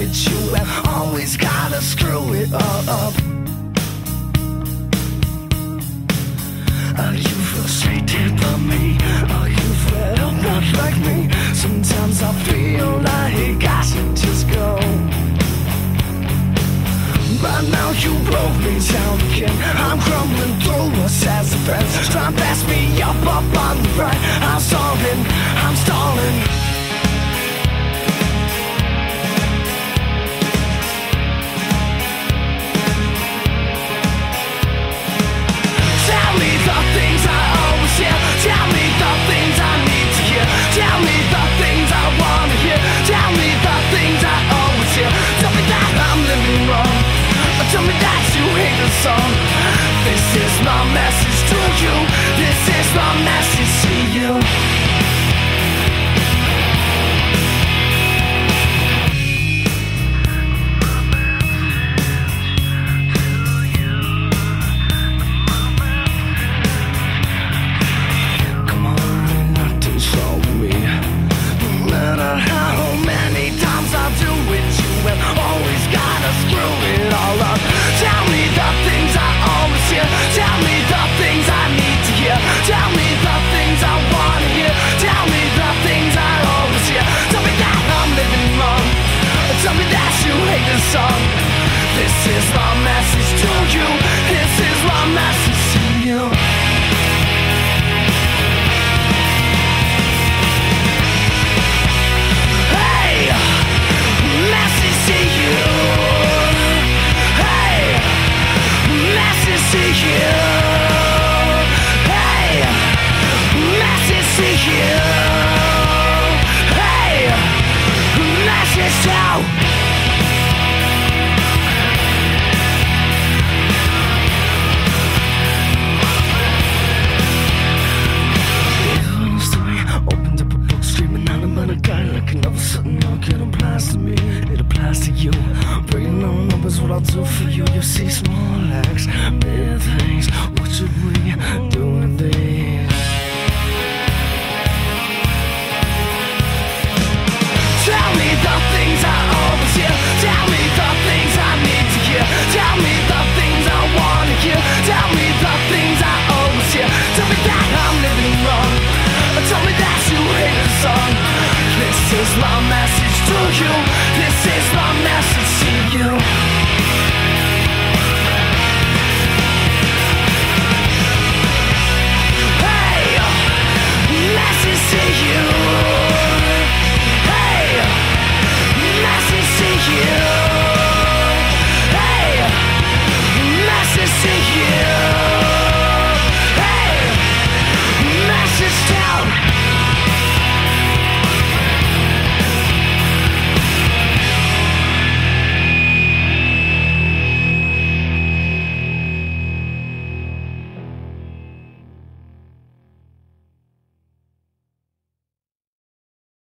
with you and always gotta screw it up. Are you frustrated by me? Are you fed up not like me? Sometimes I feel like I should just go, but now you broke me down again. I'm crumbling through us as a friend. Try and pass me up on the right. I'm stalling, I'm stalling. Tell me the things I always hear. Tell me the things I need to hear. Tell me the things I wanna hear. Tell me the things I always hear. Tell me that I'm living wrong. Tell me that you hate the song. This is my message to you. This is my message to you. Come on, not to show me. No matter how many times I do it, you have always gotta screw it all up. Tell me the things I always hear. Tell me the things I need to hear. Tell me the things I wanna hear. Tell me the things I always hear. Tell me that I'm living wrong. Tell me that you hate the song. This is my message to you. This is my message to you. Hey, message to you. Message to you. Hey, message to you. Hey, message to. Opened up a book, screaming out about a guy like another sudden knock. It applies to me, it applies to you. Breaking no numbers, what I'll do for you. You see small acts, big things. What should we do with these? Tell me the things I always hear. Tell me the things I need to hear. Tell me the things I wanna hear. Tell me the things I always hear. Tell me that I'm living wrong. Tell me that you hate the song. This is my message to you. This is my message to you. Hey, message to you.